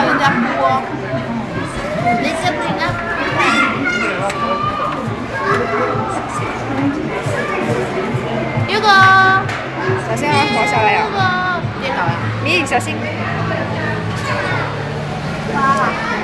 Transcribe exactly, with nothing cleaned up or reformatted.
看人家哭哦。你先停啊！优哥， 小心啊，滑下来啊！ 优哥，跌倒了。 米小心。